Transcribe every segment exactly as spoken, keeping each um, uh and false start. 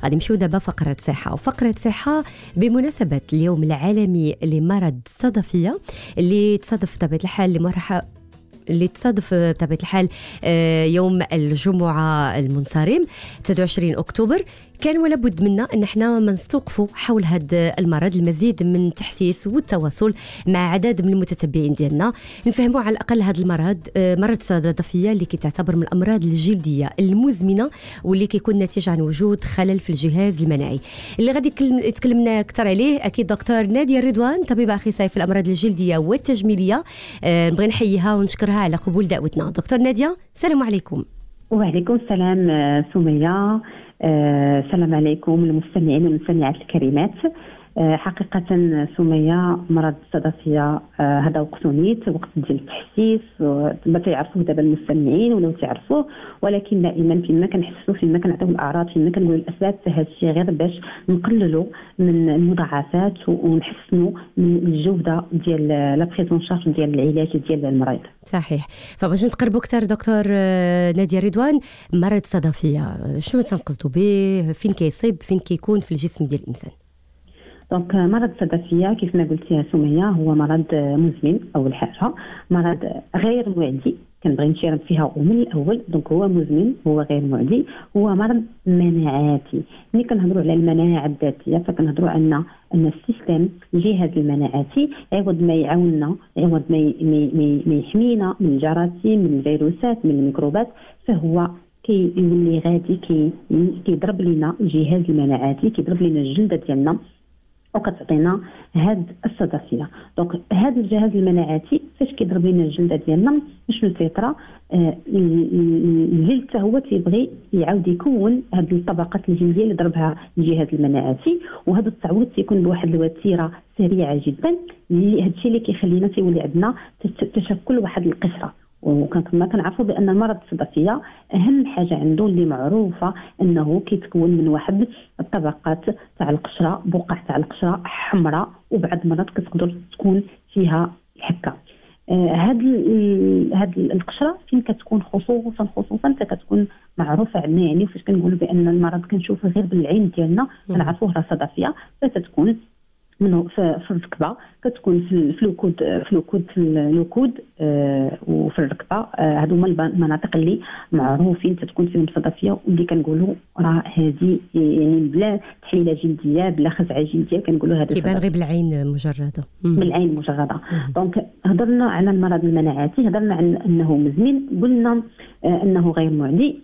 غادي نمشيو دابا فقرة صحة، وفقرة صحة بمناسبة اليوم العالمي لمرض الصدفية اللي تصادف بطبيعة الحال لمرحلة اللي تصادف بطبيعة الحال يوم الجمعة المنصرم ثلاثة وعشرين أكتوبر. كان ولا بد منا ان احنا ما نستوقفوا حول هذا المرض، المزيد من التحسيس والتواصل مع عدد من المتتبعين ديالنا، نفهموا على الاقل هذا المرض، مرض الصدفيه اللي كتعتبر من الامراض الجلديه المزمنه واللي كيكون ناتج عن وجود خلل في الجهاز المناعي. اللي غادي تكلمنا اكثر عليه اكيد دكتور نادية رضوان، طبيبه اخصائيه في الامراض الجلديه والتجميليه. أه نبغي نحييها ونشكرها على قبول دعوتنا. دكتور نادية، السلام عليكم. وعليكم السلام سمية. آه، السلام عليكم المستمعين والمستمعات الكريمات. آه، حقيقة سمية، مرض الصدفية آه، هذا وقت نيت، وقت ديال التحسيس، ما تيعرفوه دابا المستمعين ولو تعرفوه، ولكن دائما فيما كنحسوا فيما كنعطيو الاعراض فيما كنقولوا الاسباب، فهذا الشيء غير باش نقللوا من المضاعفات ونحسنوا من الجوده ديال لا بريزون شارج ديال العلاج ديال المريض. صحيح. فباش نتقربوا اكثر دكتور نادية رضوان، مرض الصدفية شنو تنقصدوا به؟ فين كيصيب؟ فين كيكون في الجسم ديال الانسان؟ دونك مرض الصدفية كيف ما قلتي يا سمية هو مرض مزمن. أول حاجة مرض غير معدي، كنبغي نشير فيها ومن الأول. دونك هو مزمن، هو غير معدي، هو مرض مناعاتي. ملي كنهضروا على المناعة الذاتية فكنهضروا أن أن السيستم الجهاز المناعاتي عوض ما يعاوننا، عوض ما ما يحمينا من الجراثيم، من الفيروسات، من الميكروبات، فهو كيولي غادي كي كيضرب لنا الجهاز المناعاتي، كيضرب لنا الجلدة ديالنا وكتعطينا هاد الصدفيه. دونك هذا الجهاز المناعاتي فاش كيضرب لنا الجلده ديالنا شنو تيطرا؟ آه الجلد حتى هو تيبغي يعاود يكون هاد الطبقات الجلديه اللي ضربها الجهاز المناعاتي، وهذا التعويض تيكون بواحد الوتيره سريعه جدا، اللي هادشي اللي كيخلينا تيولي عندنا تشكل واحد القشره. وكما كنعرفوا بان المرض الصدفيه اهم حاجه عنده اللي معروفه انه كيتكون من واحد الطبقات تاع القشره، بقع تاع القشره حمراء، وبعض المرات كتقدر تكون فيها الحكه. هاد آه هاد القشره فين كتكون خصوصا خصوصا فكتكون معروفه عندنا، يعني فاش كنقولوا بان المرض كنشوفه غير بالعين ديالنا كنعرفوه راه صدفيه، فتكون منه في الركبه، كتكون في الوكود في الوكود في الوكود آه وفي الركبه. آه هادو هما المناطق اللي معروفين تتكون فيهم صدفيه، واللي كنقولوا راه هذه يعني بلا تحليله جلديه بلا خزعه جلديه كنقولوا هذا كيبان غير بالعين مجرده. بالعين المجرده. دونك هضرنا على المرض المناعاتي، هضرنا عن انه مزمن، قلنا آه انه غير معدي،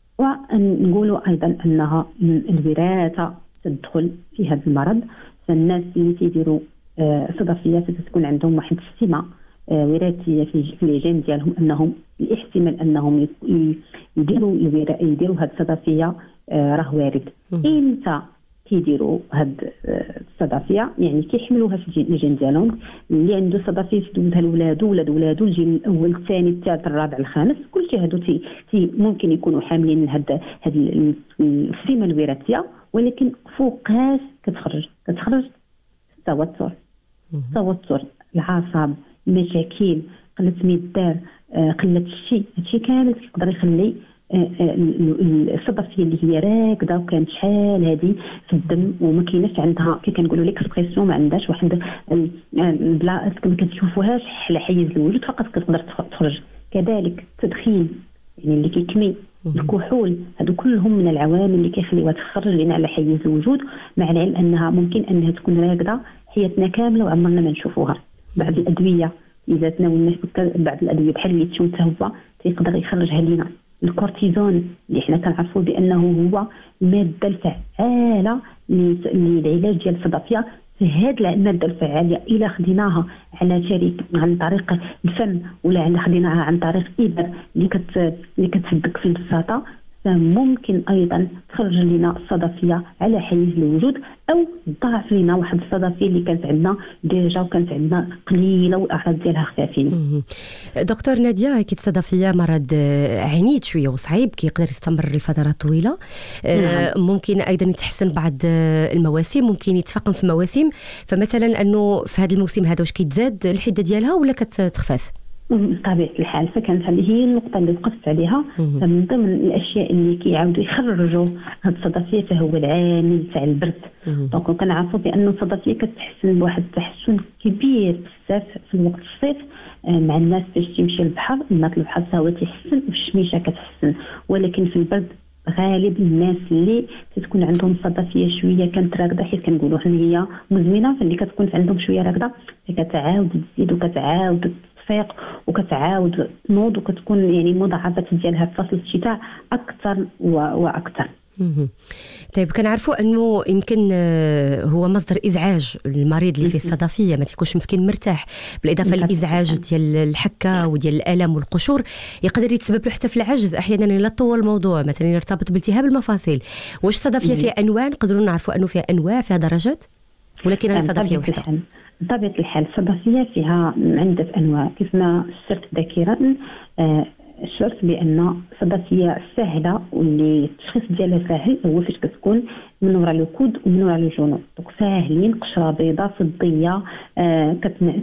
ونقولوا ايضا انها الوراثه تدخل في هذا المرض. فالناس اللي تيديروا آه صدفيه فتكون عندهم واحد السمه آه وراثيه في الجين ديالهم، انهم الاحتمال انهم يديروا يديروا هاد الصدفيه آه راه وارد. امتى كيديروا هاد آه الصدفيه؟ يعني كيحملوها في الجين ديالهم. اللي عنده صدفيه تدوزها لولادو، ولاد ولادو، الجيل الاول الثاني الثالث الرابع الخامس، كلشي هادو تي, تي ممكن يكونوا حاملين هاد هاد السمه الوراثيه، ولكن فوقاش كتخرج كتخرج التوتر، التوتر، العصب، مشاكل، قله ميدار، قله الشيء. هادشي كامل كيقدر يخلي الصدفيه اللي هي راكده وكانت شحال هذه في الدم وما كايناش عندها كي كنقولوا ليكسبريسيون، ما عندهاش واحد بلا ما كتشوفوهاش على حيز الوجود، فقط كتقدر تخرج. كذلك التدخين يعني اللي كيكمي، الكحول، هادو كلهم من العوامل اللي كيخليوها تخرج لنا على حيز الوجود، مع العلم انها ممكن انها تكون راكده حياتنا كامله وعمرنا ما نشوفوها. بعض الادويه اذا تناولنا بعض الادويه بحال الليثيوم حتى هو تيقدر يخرجها لنا. الكورتيزون اللي حنا كنعرفوا بانه هو الماده الفعاله للعلاج ديال الصدفيه، هاد الماده الفعاله الا خديناها على شريك عن طريق الفم ولا الا خديناها عن طريق ابر اللي كت اللي كتسبك في البساطه، فممكن ايضا تخرج لنا الصدفيه على حيز الوجود، او تضاعف لنا واحد الصدفيه اللي كانت عندنا ديجا وكانت عندنا قليله والاعراض ديالها خفافين. دكتور نادية، اكيد الصدفيه مرض عنيد شويه وصعيب، كيقدر يستمر لفترات طويله. نعم. ممكن ايضا يتحسن بعض المواسم، ممكن يتفاقم في مواسم، فمثلا انه في هذا الموسم هذا واش كيتزاد الحده ديالها ولا كتخفف؟ بطبيعة الحال. فكانت هذه هي النقطة اللي وقفت عليها. فمن ضمن الأشياء اللي كيعاودوا يخرجوا هذه الصدفية فهو العامل تاع البرد. دونك كنعرفوا بأن الصدفية كتحسن بواحد التحسن كبير بزاف في وقت الصيف مع الناس فاش تمشي للبحر، الماء البحر هو تيحسن والشميشة كتحسن. ولكن في البرد غالب الناس اللي تكون عندهم صدفيه شويه كانت راكده، حيت كنقولوا حنا هي مزمنه، فاللي كتكون عندهم شويه راكده كتعاود تزيد وكتعاود تفيق وكتعاود تنوض، وكتكون يعني المضاعفات ديالها في فصل الشتاء اكثر واكثر. طيب كنعرفوا انه يمكن هو مصدر ازعاج المريض اللي فيه الصدفيه، ما تيكونش مسكين مرتاح، بالاضافه للازعاج ديال الحكه وديال الالم والقشور يقدر يتسبب له حتى في العجز احيانا الا طول الموضوع، مثلا يرتبط بالتهاب المفاصل. واش الصدفيه فيها انواع؟ نقدروا نعرفوا انه فيها انواع، فيها درجات، ولكن هي صدفيه وحده؟ بطبيعه الحال الصدفيه فيها عده انواع كيف ما شرت ذاكرا. آه شرط بان الصدفيه سهله واللي التشخيص ديالها سهل هو فاش كتكون من وراء الكود ومن وراء الجنوب. دونك ساهلين، قشره بيضاء فضيه، آه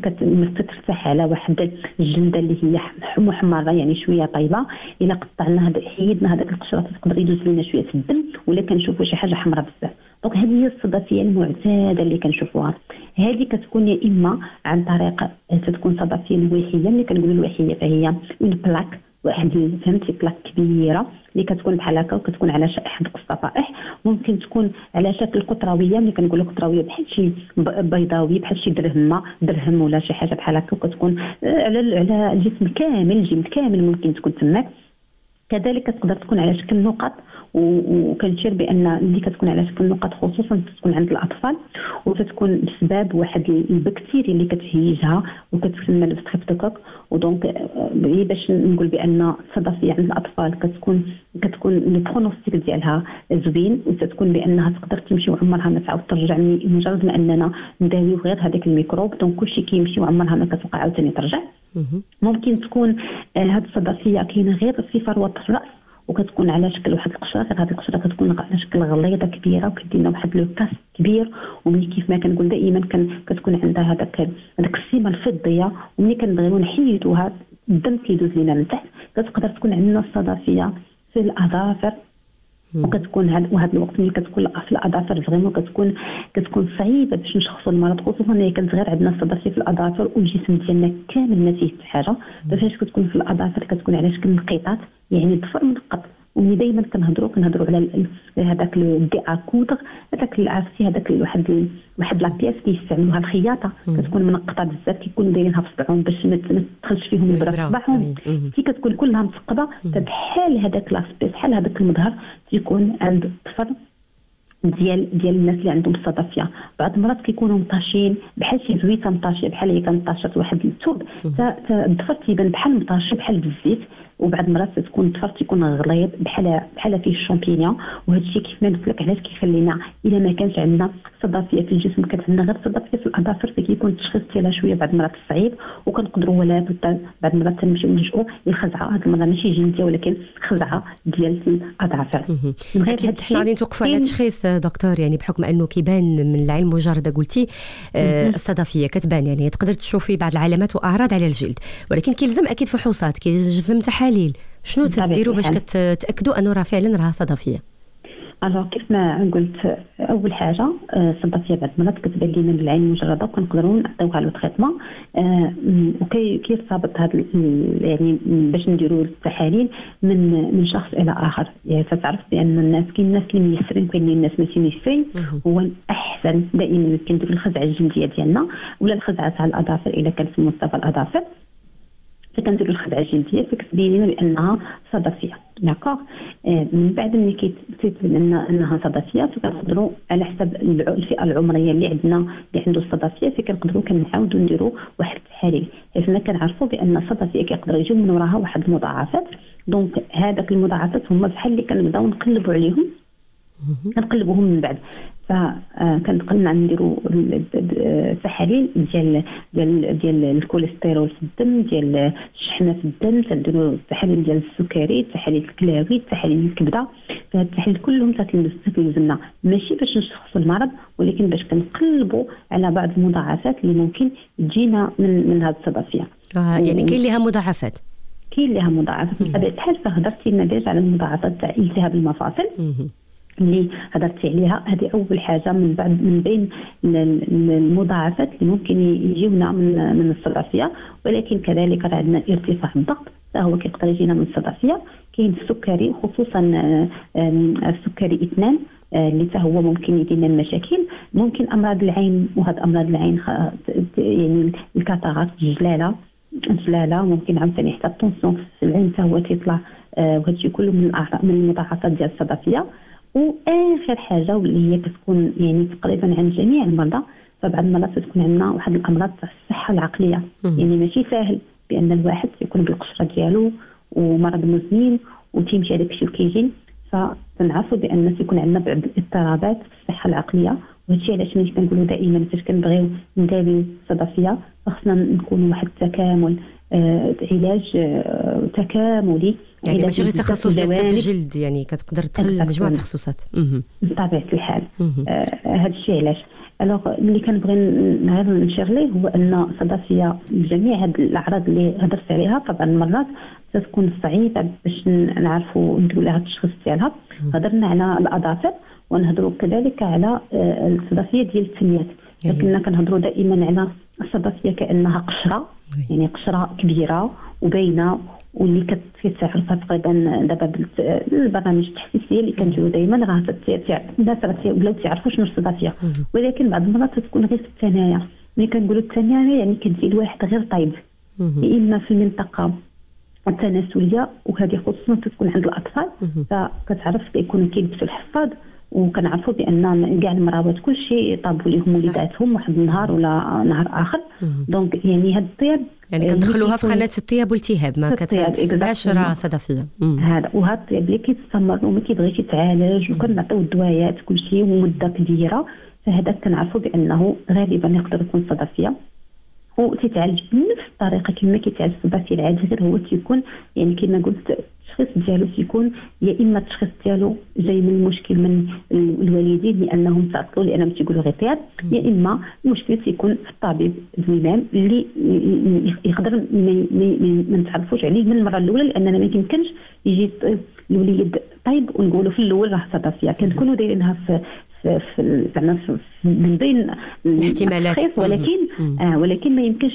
كترتاح على واحد الجلده اللي هي محمره يعني شويه طيبه. الا قطعنا هذا حيدنا هذاك القشره تقدر يدوز لنا شويه في الدم، ولا كنشوفوا شي حاجه حمراء بزاف. دونك هذه هي الصدفيه المعتاده اللي كنشوفوها. هذه كتكون يا اما عن طريق تكون صدفيه الوحيه، اللي كنقولوا الوحيه فهي اون بلاك، واحد فهمتي بلاك كبيره اللي كتكون بحال هكا وكتكون على شكل الصفائح. ممكن تكون على شكل قطرويه، ملي كنقولوا قطرويه بحال شي بيضاوي بحال شي درهم درهم ولا شي حاجه بحال هكا، وكتكون على على الجسم كامل، الجلد كامل ممكن تكون تماك. كذلك تقدر تكون على شكل نقط، وكنشير بان اللي كتكون على شكل نقط خصوصا تكون عند الاطفال، وكتكون بسبب واحد البكتيريا اللي كتهيجها وكتسمى الستريبتوكوك. ودونك باش نقول بان الصدفيه عند الاطفال كتكون كتكون البرونوستيك ديالها زوين، وتتكون بانها تقدر تمشي وعمرها ما تعاود ترجع، مجرد ما اننا نداويو غير هذاك الميكروب. دونك كلشي كيمشي وعمرها ما كتوقع عاوتاني ترجع. ممكن تكون هذه الصدفيه كاينه غير في فروه الراس، وكتكون على شكل واحد القشره، غير هذه القشره كتكون على شكل غليظه كبيره وكدينا واحد لو كاس كبير. وملي كيف ما كنقول دائما كان كتكون عندها هذاك هذاك السيمه الفضيه، وملي كنبغيو نحيدوها الدم كيدوز لينا لتحت. كتقدر تكون عندنا الصدفيه في الاظافر، وكتكون هاد وهذا الوقت ملي كتكون في الاظافر فريمون كتكون كتكون صعيبه باش نشخصوا المرض، خصوصا ملي كانت غير عندنا الصدفيه في الاظافر والجسم ديالنا كامل ما فيه حتى حاجه. فاش كتكون في الاظافر كتكون على شكل نقيطات، يعني الضفر منقط. وملي دائما كنهضروا كنهضروا على هذاك الدي اكودر، هذاك عرفتي هذاك واحد واحد لابياس كيستعملوها الخياطه، كتكون منقطه بزاف، كيكونوا دايرينها في صبعهم باش ما تدخلش فيهم البرا في صباحهم. كي كتكون كلها مثقبه بحال هذاك لاسبيس بحال هذاك المظهر تيكون عند الطفل ديال ديال الناس اللي عندهم الصدفيه. بعض المرات كيكونوا مطاشين بحال شي زويته مطاشيه، بحال هي كنطاشات واحد الثوب، الضفر تيبان بحال مطاشي بحال بالزيت. وبعض المرات تكون الضفر تيكون غليظ بحال بحال فيه الشامبينيون. وهذا الشيء كيف ما قلت لك علاش كيخلينا الا ما كانش عندنا صدفيه في الجسم، كانت عندنا غير صدفيه في الاظافر، فكيكون التشخيص ديالها شويه بعض المرات صعيب، وكنقدروا ولا بعض المرات تنمشيو نلجؤوا للخزعه. هذه المره ماشي جلديه ولكن خزعه ديال الاظافر. اكيد حنا غادي نتوقفوا على التشخيص دكتور، يعني بحكم انه كيبان من العين المجرده قلتي آه الصدفيه كتبان، يعني تقدر تشوفي بعض العلامات واعراض على الجلد، ولكن كيلزم اكيد فحوصات، كيلزم تحاليل. شنو تديروا باش كتاكدوا انه راه فعلا راها صدفيه؟ الوغ كيف ما قلت، اول حاجه الصدفيه بعض المرات كتبان لنا بالعين المجرده وكنقدروا نعطيوها له تريتمون. وكي كيرتبط هذا يعني باش نديروا التحاليل من من شخص الى اخر. يعني فتعرف بان الناس كاين الناس اللي ميسرين كاين الناس ماشي ميسرين. هو الاحسن دائما كنديروا الخزعه الجلديه ديالنا ولا الخزعه تاع الاظافر اذا كان في مستوى الاظافر، فكنديروا الخدعه الجلديه فكتبين لنا بانها صدفيه. داكوغ من بعد ملي كيتبين لنا انها صدفيه فكنقدروا على حسب الفئه العمريه اللي عندنا اللي عنده الصدفيه فكنقدروا كنعاودوا نديروا واحد التحاليل، حيت كنعرفوا بان الصدفيه كيقدر يجيو من وراها واحد المضاعفات. دونك هذاك المضاعفات هما بحال اللي كنبداو نقلبوا عليهم كنقلبوهم من بعد. فكنقلنا نديروا التحاليل ديال ديال ديال الكوليسترول في الدم، ديال الشحمه في الدم، تنديروا التحاليل ديال السكري، التحاليل الكلاوي، التحاليل الكبده. فهاد التحاليل كلهم تلزمنا ماشي باش نشخصوا المرض ولكن باش كنقلبوا على بعض المضاعفات اللي ممكن تجينا من من هذه الصدفيه. آه يعني كاين لها مضاعفات. كاين لها مضاعفات بطبيعه الحال. فهضرتي النتائج على المضاعفات تاع التهاب المفاصل اللي هضرتي عليها. هذه اول حاجه من بعد من بين المضاعفات اللي ممكن يجيونا من من الصدفيه. ولكن كذلك راه عندنا ارتفاع الضغط هو كيقدر يجينا من الصدفيه. كاين السكري خصوصا السكري اثنان اللي حتى هو ممكن يدير لنا المشاكل. ممكن امراض العين، وهاد امراض العين يعني الكاتاراكت الجلاله الجلاله ممكن عاوتاني حتى الطونسيون في العين حتى هو تيطلع. وهادشي كله من من المضاعفات ديال الصدفيه. واخر حاجه واللي هي كتكون يعني تقريبا عند جميع المرضى، فبعض المرات تكون عندنا واحد الامراض تاع الصحه العقليه. يعني ماشي ساهل بان الواحد يكون بالقشره ديالو ومرض مزمن وتيمشي هذاك الشيء وكيجي. فنعرفوا بان تيكون عندنا بعض الاضطرابات في الصحه العقليه. وهادشي علاش ملي كنقولوا دائما فاش كنبغيو نداويو الصدفيه فخصنا نكونوا واحد التكامل، آه علاج آه تكاملي. يعني ماشي غير تخصص ديال الطب الجلد، يعني كتقدر تدخل مجموعه تخصصات بطبيعه الحال. آه هذا الشيء علاش الوغ اللي كنبغي غير نشير ليه هو ان الصدفيه بجميع هاد الاعراض اللي هضرت عليها طبعا مرات تكون صعيبه باش نعرفوا نديروا لها التشخيص ديالها. هضرنا على الاظافر ونهضروا كذلك على الصدفيه ديال الثنيات. لكننا كنهضروا دائما على الصدفيه كانها قشره، يعني قشره كبيره وباينه واللي كتعرفها تقريبا دابا بالبرامج التحسيسيه اللي كنديروا دائما راه الناس راه ولاو تيعرفوا شنو الصدفيه. ولكن بعض المرات تكون غير في الثنايا. ملي كنقولوا الثنايا يعني كتجي الواحد غير طيب، يا اما في المنطقه التناسليه وهذه خصوصا تكون عند الاطفال. فكتعرف كيكونوا كيلبسوا الحفاض وكنعرفوا بان كاع المراوات كلشي طابوا لهم وليداتهم واحد النهار ولا نهار اخر. دونك يعني هاد الطياب يعني كندخلوها في خانه الطياب والالتهاب، ما كتحسبهاش راه صدفيه. هذا وهاد الطياب اللي كيستمر وما كيبغيش يتعالج وكنعطيو الدوايات كلشي ومده كبيره، فهذا كنعرفوا بانه غالبا يقدر يكون صدفيه وتتعالج بنفس الطريقه كما كيتعالج الصدفيه العادي. غير هو تيكون يعني كما قلت التشخيص ديالو تيكون يا اما التشخيص ديالو جاي من المشكل من الوالدين لانهم تعطلوا لانهم تيقولوا غير طياب، يا اما المشكل تيكون في الطبيب الزمام اللي يقدر ما نتعرفوش عليه من المره الاولى، لاننا ما يمكنش يجي الوليد طيب ونقولوا في الاول راه صدفيه. كنكونوا دايرينها في في زعما من بين الاحتمالات، ولكن آه ولكن ما يمكنش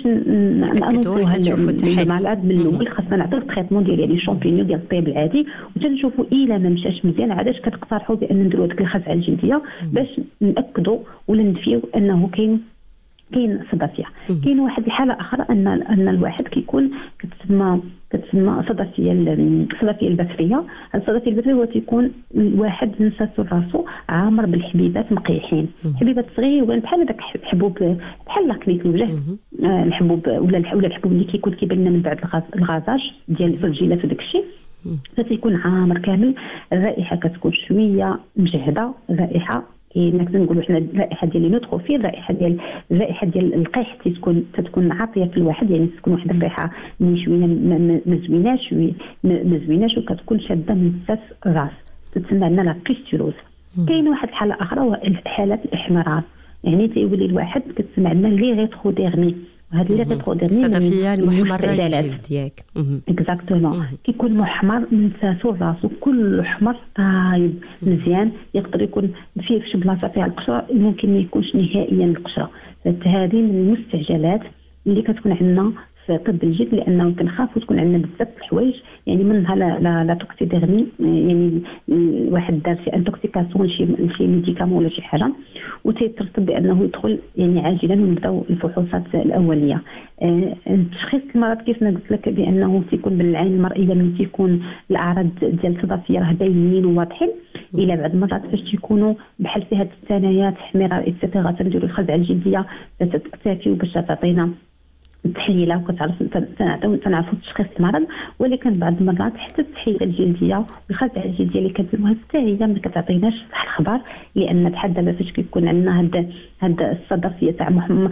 نأنوها المرض من الاول. خاصنا نعطيو التريتمون ديال يعني الشامبينيون ديال الطيب العادي وتنشوفوا الا ما مشاش مزيان عادش كتقترحوا بان نديروا هذيك الخزعه الجلديه باش ناكدوا ولا ننفيو انه كاين كاين صدفيه. كاين واحد الحاله اخرى ان ان الواحد كيكون كتسمى كتسمى صدفيه الصدفيه البثريه. الصدفيه البثريه هو تيكون الواحد نساتو راسو عامر بالحبيبات مقيحين، حبيبات صغيرين بحال هذاك الحبوب بحال لاكليت الوجه، آه الحبوب ولا ولا الحبوب اللي كيكون كيبان لنا من بعد الغازاج ديال الفرجيلات وداك الشيء. فتيكون عامر كامل. الرائحه كتكون شويه مجهده، الرائحه نقدر نقولوا حنا الرائحه ديال النوتروفيل، الرائحه ديال الرائحه ديال القيح تكون تكون عاطيه في الواحد، يعني تكون واحد الريحه من شويه ما زويناش شويه ما زويناش وكتكون شاده من الساس الراس، تتسمى عندنا لا بيستولوز. كاين واحد الحاله اخرى هو حالات الاحمرار، يعني تيولي الواحد كتسمى عندنا لي ريتروديرمي. هاد اللي ريتروديرمي الصدفيه المحمره للجلد ياك اكزاكتومون كيكون محمر من ساسو راسو كله احمر طايب مزيان. يقدر يكون فيه في شي بلاصه فيها القشره، ممكن ما يكونش نهائيا القشره. هذه من المستعجلات اللي كتكون عندنا في طب الجلد، لانه كنخافوا تكون عندنا بزاف الحوايج يعني منها لا لا, لا توكسيديرمي، يعني واحد دار شي انتوكسيكاسيون شي شي ميديكامون ولا شي حاجه وتيترتب بانه يدخل يعني عاجلا ونبداو الفحوصات الاوليه. أه تشخيص المرض كيف ما قلت لك بانه تيكون بالعين المرئيه ملي تيكون الاعراض ديال الصدفيه راه باينين وواضحين، الى بعض المرات فاش تيكونوا بحال في هاد الثنايات احمرار اكسترا تنديروا الخزعه الجلديه تكتفي باش تعطينا التحليله وكتعرف تنعرفوا تشخيص المرض. ولكن بعض المرات حتى التحليله الجلديه والخزعه الجلديه اللي كديروها حتى هي ما كتعطيناش صح الخبر، لان بحال دابا فاش كيكون عندنا هاد هاد الصدفيه تاع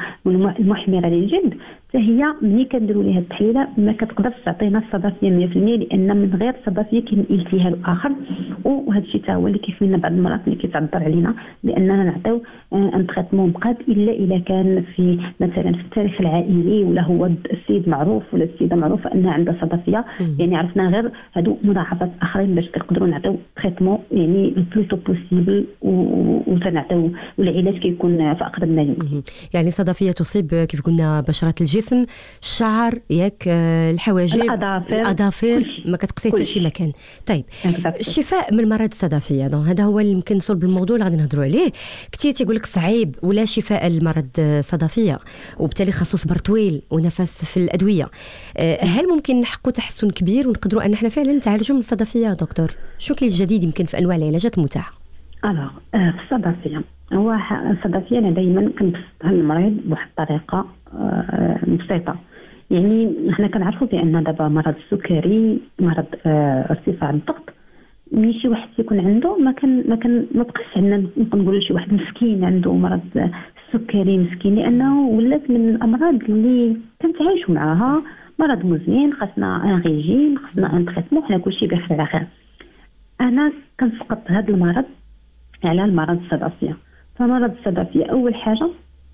المحمره للجلد حتى هي ملي كنديروا ليها التحليله ما كتقدرش تعطينا الصدفيه مية في المية، لان من غير الصدفيه كاين التهاب اخر. وهذا الشيء حتى هو اللي كيفينا بعض المرات اللي كيتعذر علينا باننا نعطيو ان تريتمون مقاد الا الا كان في مثلا في التاريخ العائلي ولا هو السيد معروف ولا السيده معروفه انها عندها صدفيه، يعني عرفنا غير هادو مضاعفات اخرين باش كنقدروا نعطيو تريتمون يعني البلوتو بوسيبل وتنعطيو والعلاج كيكون في اقرب ما يمكن. يعني صدفيه تصيب كيف قلنا بشره الجسم، الشعر ياك، الحواجب، الاظافر الاظافر، ما كتقصي حتى شي مكان. طيب الشفاء من مرض الصدفيه هذا هو اللي يمكن صلب الموضوع اللي غادي نهضروا عليه. كثير تيقول لك صعيب ولا شفاء المرض الصدفيه، وبالتالي خاصو صبر طويل ونفس في الادويه. هل ممكن نحققوا تحسن كبير ونقدروا ان احنا فعلا نتعالجوا من الصدفيه دكتور؟ شو كاين الجديد يمكن في انواع العلاجات المتاحه؟ الوغ في الصدفيه، هو الصدفيه انا دائما كنبسطها للمريض بواحد الطريقه بسيطه. يعني حنا كنعرفوا بان دابا مرض السكري، مرض ارتفاع الضغط، ملي شي واحد يكون عنده ما كان ما كان ما بقاش عندنا نقولوا شي واحد مسكين عنده مرض السكري مسكين، لانه ولات من الامراض اللي كنتعايشوا معاها، مرض مزمن، خاصنا ان ريجيم، خاصنا ان تريتمون، حنا كلشي بخير على خير. انا كنسقط هذا المرض على المرض الصدفيه. فمرض الصدفيه اول حاجه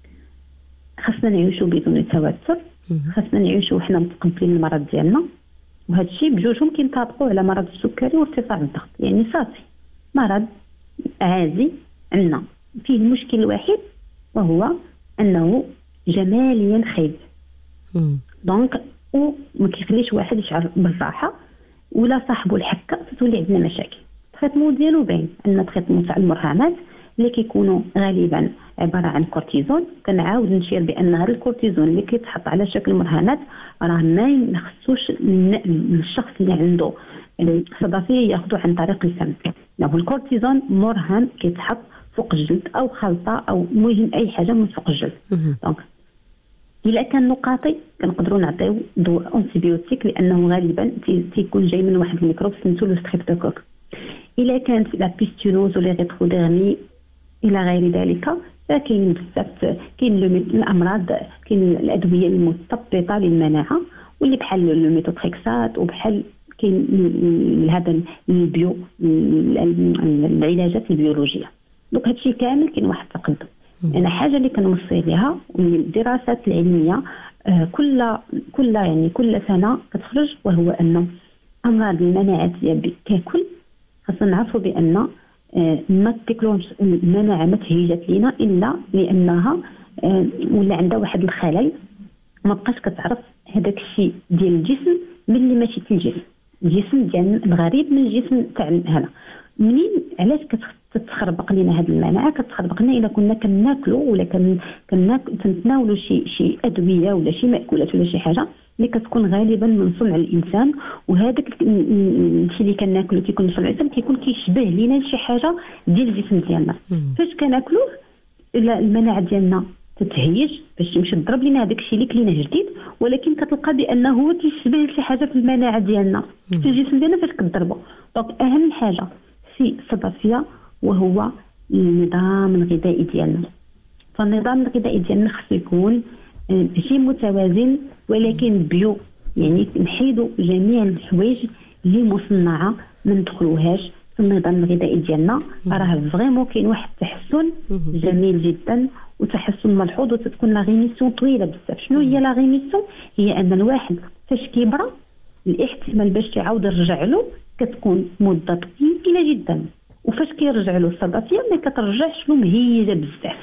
خاصنا نعيشوا بدون توتر، خاصنا نعيشوا وحنا متقبلين المرض ديالنا، وهذا الشيء بجوجهم كينطبقوا على مرض السكري وارتفاع الضغط. يعني صافي مرض عادي عندنا، فيه المشكل الوحيد وهو انه جماليا خايب، دونك وما كيخليش واحد يشعر بالراحه ولا صاحبه الحكه، تولي عندنا مشاكل. التريتمون ديالو باين، عندنا تريتمون تاع المرهمات اللي كيكونوا غالبا عباره عن كورتيزون. كنعاود نشير بان هذا الكورتيزون اللي كيتحط على شكل مرهمات راه ما يخصوش الشخص اللي عنده الصدفيه ياخذوا عن طريق الفم. يعني الكورتيزون مرهم كيتحط فوق الجلد او خلطه او مهم اي حاجه من فوق الجلد. دونك الا كان نقاطي كنقدروا نعطيو دواء انتيبيوتيك، لانه غالبا تيكون جاي من واحد الميكروب سميتو لو ستريبتوكوك. الا كانت لا بيستولوز ولا ريتروديرمي الى غير ذلك، فكاين بزاف، كاين الامراض، كاين الادويه المثبطه للمناعه واللي بحال الميتوتريكسات، وبحال كاين هذا البيو العلاجات البيولوجيه. دونك هادشي كامل كاين واحد التقدم. انا حاجه اللي كنوصي ليها والدراسات العلميه كل كل يعني كل سنه كتخرج، وهو انه امراض المناعه ككل خاصنا نعرفوا بان ما تكلونش المناعه ما تهيجت لينا الا لانها ولا عندها واحد الخلل، ما بقاش كتعرف هذاك الشيء ديال الجسم من اللي ماشي في الجسم. الجسم ديالنا الغريب من الجسم تاع هذا. منين علاش كتخربق لينا هذه المناعه؟ كتخربق لنا الا كنا كناكلوا ولا كنتناولوا شي شي ادويه ولا شي ماكولات ولا شي حاجه اللي كتكون غالبا من صنع الانسان، وهذاك الشيء اللي كناكلو كيكون من صنع الانسان كيكون كيشبه لينا شي حاجه ديال الجسم ديالنا. فاش كناكلوه المناعه ديالنا تتهيج باش تمشي تضرب لينا هذاك الشيء اللي كليناه جديد، ولكن كتلقى بانه هو كيشبه شي حاجه في المناعه ديالنا في الجسم ديالنا فاش كتضربو. دونك اهم حاجه في الصدفيه وهو النظام الغذائي ديالنا. فالنظام الغذائي ديالنا خصو يكون شي متوازن ولكن بيو، يعني نحيدوا جميع الحوايج اللي مصنعه ما ندخلوهاش في النظام الغذائي ديالنا. راه فريمون كاين واحد التحسن جميل جدا وتحسن ملحوظ، وتتكون لا ريميسيون طويله بزاف. شنو هي لا ريميسيون؟ هي ان الواحد فاش كيبرى الاحتمال باش يعاود يرجع له كتكون مده طويله جدا، وفاش كيرجع له الصدفيه ما كترجعش له مهيجه بزاف.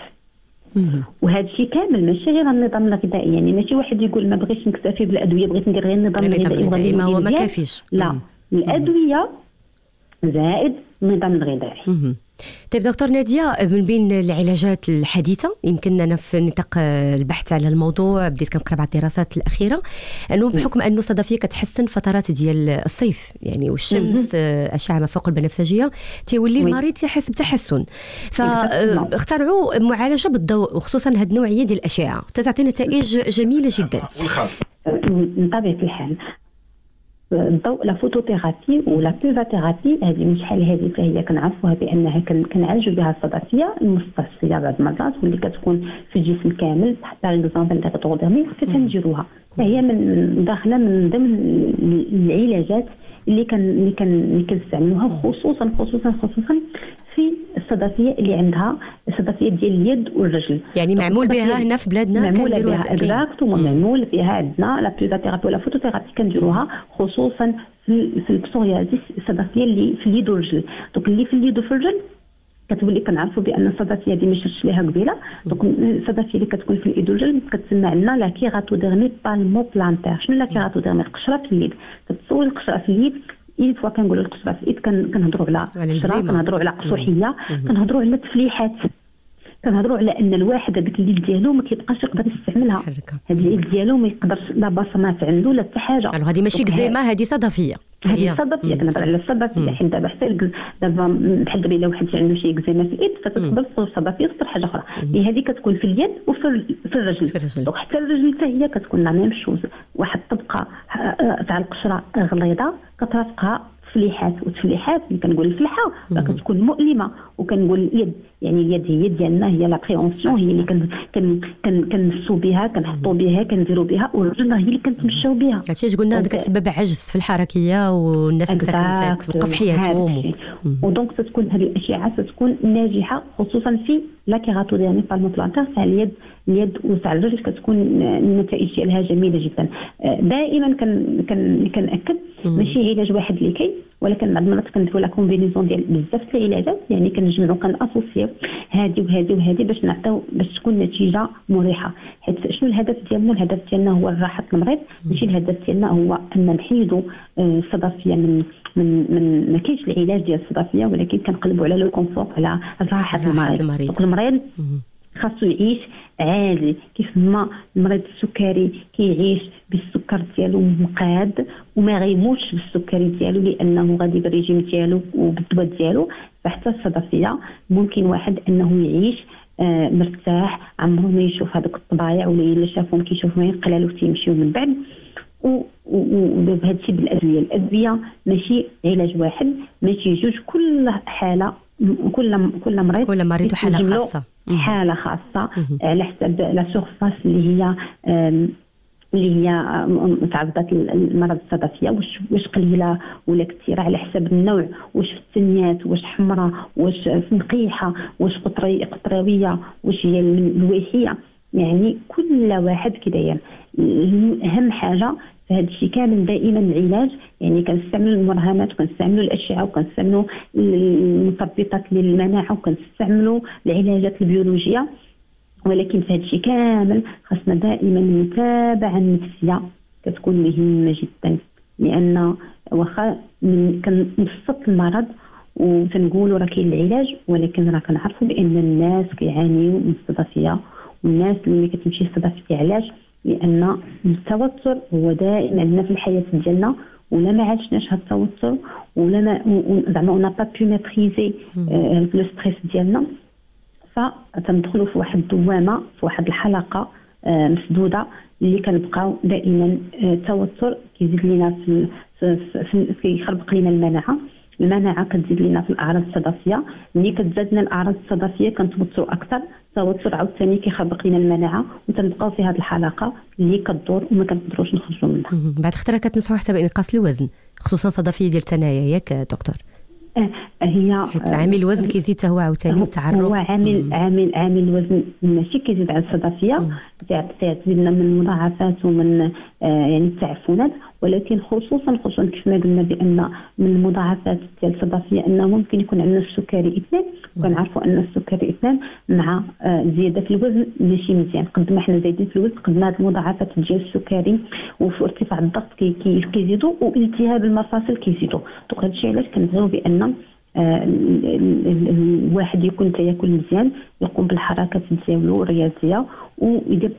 وهذا الشيء كامل ماشي غير النظام الغذائي، يعني ماشي واحد يقول ما بغيتش نكتفي بالادويه بغيت ندير غير النظام الغذائي ما هو ما كافيش. لا، الادويه زائد النظام الغذائي. طيب دكتور نادية، من بين العلاجات الحديثة يمكن أنا في نطاق البحث على الموضوع بديت كنقرا بعض الدراسات الأخيرة أنه بحكم أنه الصدفية كتحسن فترات ديال الصيف يعني والشمس أشعة ما فوق البنفسجية تيولي المريض يحس بتحسن، فاخترعوا معالجة بالضوء وخصوصا هذه النوعية ديال الأشعة تتعطي نتائج جميلة جدا. من طبيعة الحال الضوء لا فوتوثيرابي ولا بيفاتيرابي هذه من شحال هذه فهي كنعرفوها بانها كنعالجوا بها الصدفيه المستعصيه بعض المرات واللي كتكون في الجسم كامل، باغ اكزومبل الريتروديرمي كتنجروها، فهي من داخله من ضمن العلاجات اللي كان اللي كان اللي كنستعملوها خصوصا خصوصا خصوصا في الصدفيه اللي عندها الصدفيه ديال اليد والرجل. يعني معمول بها هنا في بلادنا كنديروها اكزاكت ومعمول بها عندنا لا بيزوثيرابي ولا فوتوثيرابي كنديروها خصوصا في في البسوريازيس الصدفيه اللي في اليد والرجل. دونك اللي في اليد وفي الرجل كتولي كنعرفوا بان الصدفيه هذه ما شفتش ليها قبيله. دونك الصدفيه اللي كتكون في اليد والرجل كتسمى عندنا لا كيغاتوديرمي بالمو بلانتير. شنو لا كيغاتوديرمي؟ القشره في اليد. كتصور القشره في اليد اي فوا كنقولوا القشره في اليد كنهضروا على قشره، كنهضروا على قصوحيه، كنهضروا على تفليحات، كنهضروا على ان الواحد هذيك اليد ديالو ما كيبقاش يقدر يستعملها. هذه اليد ديالو ما يقدرش لا بصمات عنده لا حتى حاجه. هذه ماشي كزيمه، هذه صدفيه. هذه صدفيه كنهضر على الصدفيه. حيت دابا حتى دابا بحال دابا الا واحد عنده شي كزيمه في اليد فتقدر تصير صدفيه تصير حاجه اخرى. هي هذه كتكون في اليد وفي في الرجل. دونك حتى الرجل حتى هي كتكون لا ميم شوز، واحد الطبقه تاع القشره غليظه كترافقها تفليحات، وتفليحات اللي كنقول الفلحه كتكون مؤلمه. وكنقول اليد يعني اليد هي ديالنا، هي لا بريونسيون، هي اللي كن كن كن كنمسوا بها، كنحطوا بها، كنديروا بها، والرجل هي اللي كنتمشاو بها. هادشي قلنا كتسبب عجز في الحركيه والناس مساكن توقف حياتهم. ودونك تكون هذه الاشعه تكون ناجحه خصوصا في لا كيغاتوديرمي بالمو بلانتير تاع اليد اليد وتاع الرجل كتكون النتائج ديالها جميله جدا. دائما كن كن كنأكد ماشي علاج واحد اللي كاين، ولكن بعض المرات كنديروا لا كومبينيزون ديال بزاف العلاجات. يعني كنجمعوا كناسوسيو هذه وهذه وهذه باش نعطيو باش تكون نتيجه مريحه. حيت شنو الهدف ديالنا؟ الهدف ديالنا هو راحه المريض، ماشي الهدف ديالنا هو ان نحيدوا الصدفيه من من من ما كاينش العلاج ديال الصدفيه، ولكن كنقلبوا على لو كونفور، على راحه المريض. المريض خاصو يعيش عادي كيف ما المريض السكري كيعيش بالسكر ديالو مقاد وما غيموتش بالسكري ديالو لانه غادي بالريجيم ديالو وبالدواء ديالو. فحتى الصدفيه ممكن واحد انه يعيش آه مرتاح، عمره ما يشوف هذوك الطبايع ولا الا شافهم كيشوفهم ينقلالو تيمشيو من بعد. وبهذا الشيء بالادويه، الادويه ماشي علاج واحد، ماشي جوج، كل حاله كل كل مريض كل مريض حاله خاصه حاله خاصه على حسب لا سورفاس اللي هي اللي هي تعرضت المرض الصدفيه، واش واش قليله ولا كثيره على حسب النوع، واش في الثنيات، واش حمراء، واش في نقيحه، واش قطري قطراويه، واش هي الويحيه. يعني كل واحد كداير. اهم حاجه في هذا الشيء كامل دائما العلاج، يعني كنستعملوا المرهمات وكنستعملوا الاشعه وكنستعملوا المثبطات للمناعه وكنستعملوا العلاجات البيولوجيه. ولكن في هذا الشيء كامل خاصنا دائما المتابعه النفسيه كتكون مهمه جدا، لان واخا كنبسط المرض وتنقولوا راه كاين العلاج، ولكن راه كنعرفوا بان الناس كيعانيوا من الصدفيه، والناس اللي ما كتمشي الصدفيه علاش؟ لان التوتر هو دائما عندنا في الحياه ديالنا، ولا ما عاشناش هذا التوتر ولا ما زعما اون با بو ماتريزي لو ستريس ديالنا، فتندخلوا في واحد الدوامه، في واحد الحلقه مسدوده اللي كنبقاو دائما التوتر كيزيد لينا في كيخربق لينا المناعه. المناعه كتزيد لنا في الاعراض الصدفيه، ملي كتزادنا الاعراض الصدفيه كنتوتروا اكثر، التوتر عاوتاني كيخربق لنا المناعه وتنبقاو في هذه الحلقه اللي كتدور وما كنقدروش نخرجوا منها. بعد ختره كتنصحوا حتى بانقاص الوزن خصوصا صدفيه ديال الثنايا، ياك دكتور؟ هي حيت عامل الوزن كيزيد حتى هو عاوتاني التعرق. هو عامل عامل عامل الوزن ماشي كيزيد على الصدفيه، كيعطي لنا من المضاعفات ومن آه يعني التعفنات، ولكن خصوصا خصوصا كيف ما قلنا بان من المضاعفات ديال الصدفيه انه ممكن يكون عندنا السكري اثنان، وكنعرفوا ان السكري اثنان مع آه زياده في الوزن ماشي مزيان. قد ما حنا زايدين في الوزن قد ما هاد المضاعفات ديال السكري وفي ارتفاع الضغط كي كيزيدوا والتهاب المفاصل كيزيدوا. دونك هادشي علاش كنبغيو بان آه الواحد يكون تياكل مزيان، يقوم بالحركات ديالو الرياضيه، ويدير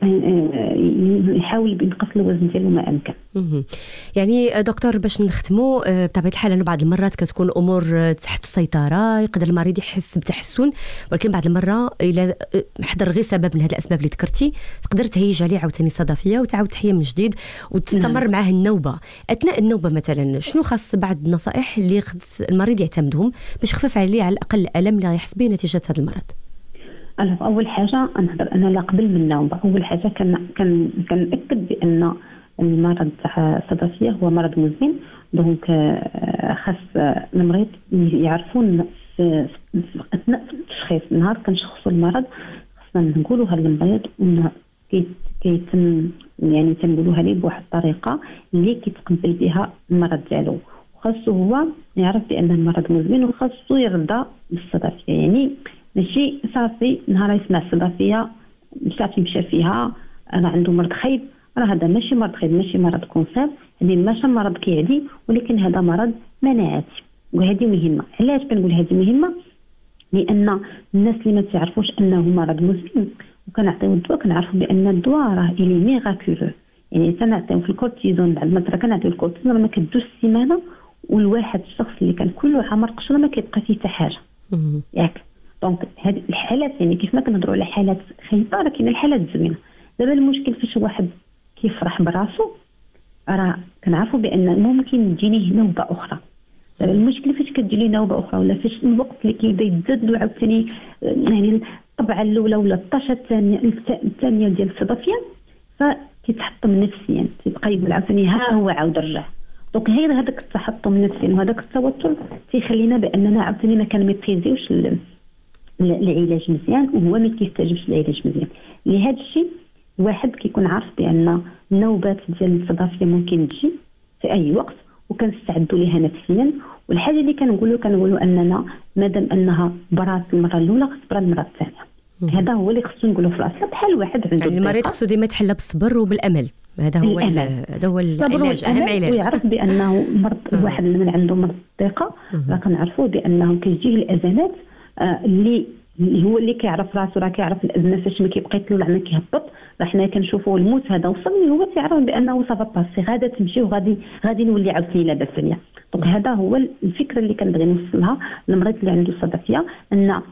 يحاول بينقص الوزن ديالو ما امكن. يعني دكتور باش نختموا، بطبيعه الحال انه بعض المرات كتكون الامور تحت السيطره، يقدر المريض يحس بتحسن، ولكن بعض المره الا حضر غير سبب من هذه الاسباب اللي ذكرتي تقدر تهيج عليه عاوتاني الصدفيه وتعاود تحيا من جديد وتستمر معاه النوبه. اثناء النوبه مثلا شنو خاص بعض النصائح اللي خص المريض يعتمدهم باش يخفف عليه على الاقل الالم اللي يحس به نتيجه هذا المرض؟ أنا أول حاجة نهضر أنا لا قبل من النوبة. أول حاجة كان كان كنأكد بأن المرض تاع الصدفية هو مرض مزمن، دونك خاص المريض يعرفوا في اثناء التشخيص نهار كنشخصوا المرض خصنا نقولوها للمريض انه كيتم يعني تنقولوها ليه بواحد الطريقه اللي كيتقبل بها المرض ديالو، وخاصو هو يعرف بان المرض مزمن وخاصو يرضى بالصدفيه. يعني ماشي صافي نهار يسمع الصدفيه صافي مشى فيها انا عنده مرض خايب، راه هذا ماشي مرض خايب، ماشي مرض كونسير، هذه ماشي مرض كيعدي، ولكن هذا مرض مناعتي. وهذه مهمه. علاش كنقول هذه مهمه؟ لان الناس اللي ما تعرفوش انه مرض مزمن وكنعطيو الدواء كنعرفوا بان الدواء راه الي ميراكولو. يعني تنعطيو في الكورتيزون بعد ما كنعطيو الكورتيزون ما كدوش السيمانه والواحد الشخص اللي كان كله عامر قشره ما كيبقى فيه حتى حاجه ياك. دونك هذه الحالات يعني كيف ما كنهضروا على حالات خايبه راه كاين الحالات زوينه. دابا المشكل فاش واحد كيفرح براسو راه كنعرفوا بان ممكن تجيني نوبه اخرى. دابا المشكل فاش كتجي لي نوبه اخرى ولا فاش الوقت اللي كيبدا يتزاد عاوتاني يعني الطبعه الاولى ولا الطاشه الثانيه الثانيه ديال الصدفيه فكيتحطم نفسيا، تيبقى يقول عاوتاني ها هو عاود رجع. دونك غير هذاك التحطم النفسي وهذاك التوتر تيخلينا باننا عاوتاني ما كنميتريزيوش العلاج مزيان وهو ما كيستجبش للعلاج مزيان. لهذا الشيء الواحد كيكون عارف بان النوبات ديال الصدفيه ممكن تجي في اي وقت وكنستعدوا لها نفسيا. والحاجه اللي كنقولوا كنقولوا اننا مادام انها برات المره الاولى خص المره الثانيه. هذا هو اللي خصو نقولوا في راسنا بحال واحد عنده يعني المريض خصو ديما يتحلى بالصبر وبالامل. هذا هو هذا هو العلاج، اهم علاج. ويعرف بانه مرض الواحد اللي عنده مرض الثقه راه كنعرفوا بانه كيجيه الازمات اللي اللي هو اللي كيعرف راسو راه كيعرف الازمه فاش ما كيبقى يطلع ما كيهبط. راه حنا كنشوفوا الموت هذا وصلني هو كيعرف بانه صافا باسي غادا تمشي وغادي غادي نولي عاوتاني لاباس عليا. دونك هذا هو الفكره اللي كنبغي نوصلها للمريض اللي عنده الصدفيه، ان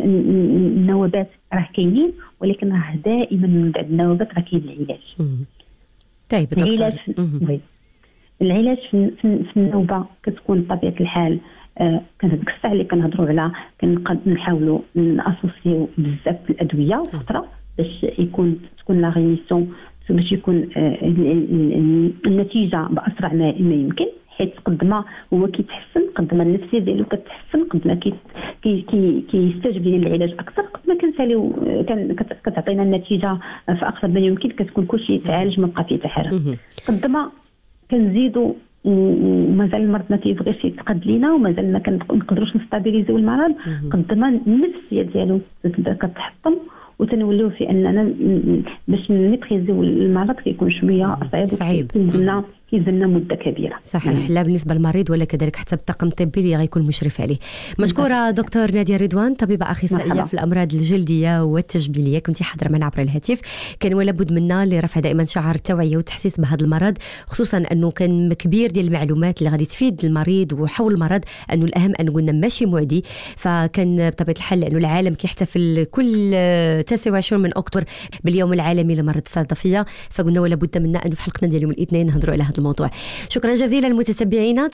النوبات راه كاينين ولكن راه دائما من بعد النوبات راه كاين العلاج. طيب العلاج العلاج في, في, في النوبه كتكون بطبيعه الحال آه كان هذيك الساعه اللي كنهضروا على كنحاولوا ناسوسيو بزاف الادويه فتره باش يكون تكون لا ريميسيون باش يكون آه النتيجه باسرع ما يمكن، حيت قد ما هو كيتحسن قد ما النفسيه ديالو كتحسن قد ما كي كي كيستجب للعلاج اكثر قد ما كنساليو كان كتعطينا النتيجه في اقصر ما يمكن كتكون كلشي يتعالج ما بقى فيه حتى حاجه. قد ما كنزيدوا ومازال المرض ما كيبغيش يتقد لينا ومازال ما كنقدروش نستابيليزيو المرض قد ما النفسيه ديالو تبدا كتحطم وتنوليو في اننا باش نميتريزيو المرض كيكون شويه صعيب صعيب كيزلنا كيزلنا مده كبيره. صحيح، لا بالنسبه للمريض ولا كذلك حتى الطاقم الطبي اللي غيكون مشرف عليه. مشكوره دكتور ناديه رضوان، طبيبه اخصائيه في الامراض الجلديه والتجميليه، كنتي حاضره معنا عبر الهاتف. كان ولا بد منا لرفع دائما شعار التوعيه والتحسيس بهذا المرض، خصوصا انه كان كبير ديال المعلومات اللي غادي تفيد المريض وحول المرض، انه الاهم ان قلنا ماشي معدي. فكان بطبيعه الحال لانه العالم كيحتفل كل تاسع وعشرين من اكتوبر باليوم العالمي لمرض الصدفيه، فقلنا ولا بد منا انه في حلقتنا ديال يوم الاثنين نهضروا على هذا الموضوع. شكرا جزيلا للمتتبعين.